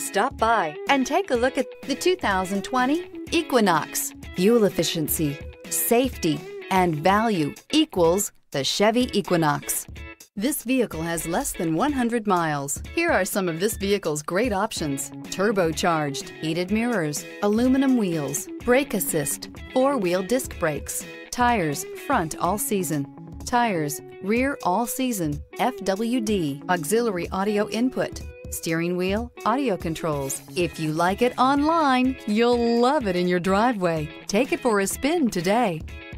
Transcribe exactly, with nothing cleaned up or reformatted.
Stop by and take a look at the two thousand twenty Equinox. Fuel efficiency, safety, and value equals the Chevy Equinox. This vehicle has less than one hundred miles. Here are some of this vehicle's great options: turbocharged, heated mirrors, aluminum wheels, brake assist, four-wheel disc brakes, tires front all season, tires rear all season, F W D, auxiliary audio input, steering wheel audio controls. If you like it online, you'll love it in your driveway. Take it for a spin today.